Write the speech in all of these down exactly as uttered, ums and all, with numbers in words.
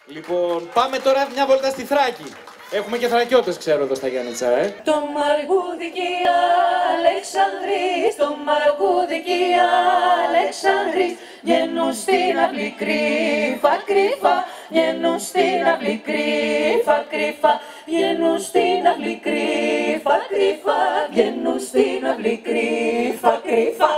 Λοιπόν, πάμε τώρα μια βόλτα στη Θράκη. Έχουμε και θρακιώτες, ξέρω, εδώ στα Γιάννητσα, ε. Το μαργούδι και η Αλεξανδρής, το μαργούδι και η Αλεξανδρής βγαίνουν στην αυλή κρύφα, κρύφα, βγαίνουν στην αυλή κρύφα, κρύφα, βγαίνουν στην αυλή κρύφα, κρύφα, βγαίνουν στην αυλή κρύφα, κρύφα.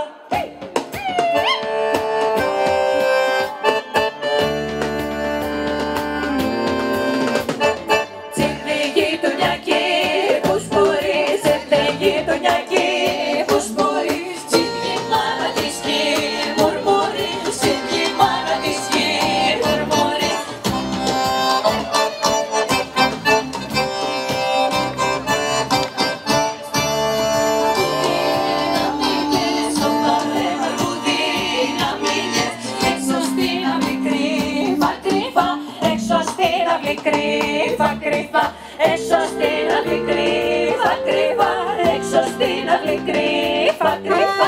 Κρύφα, κρύφα, έξω στην αυλή, κρύφα, κρύφα, έξω στην αυλή, κρύφα, κρύφα.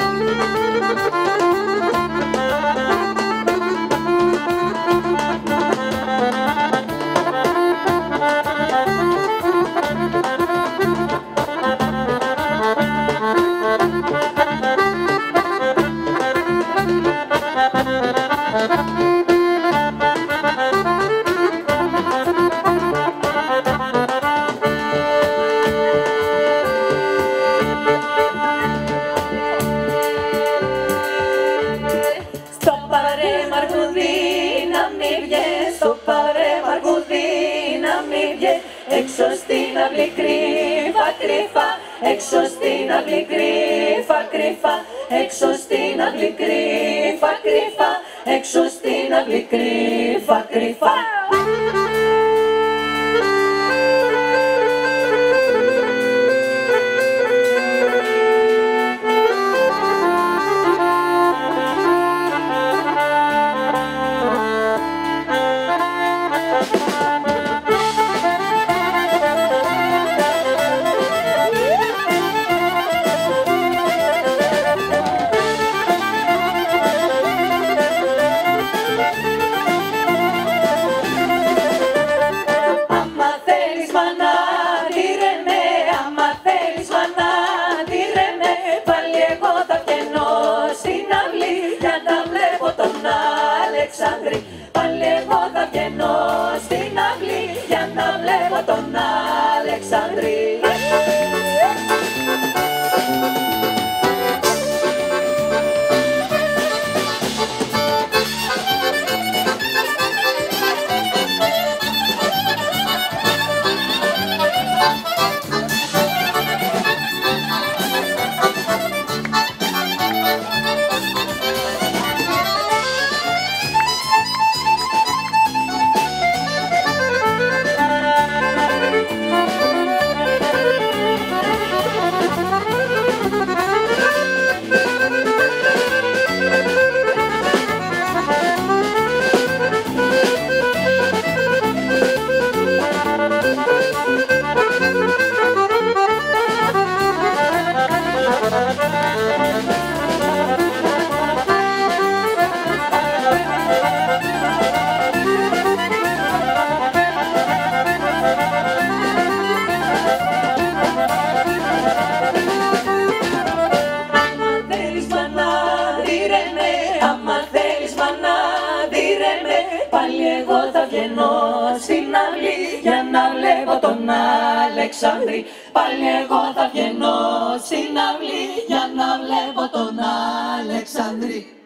Στο παρέ μαργούδι να μην βγει, έξω στην αυλή, κρύφα, κρύφα, έξω στην αυλή, κρύφα, κρύφα, έξω στην αυλή, κρύφα, κρύφα, έξω στην αυλή, κρύφα, κρύφα. Πάλι εγώ θα βγαίνω στην αυλή για να βλέπω τον Αλεξανδρή. Πάλι εγώ θα βγαίνω στην αυλή για να βλέπω τον Αλεξανδρή. Πάλι εγώ θα βγαίνω στην αυλή για να βλέπω τον Αλεξανδρή.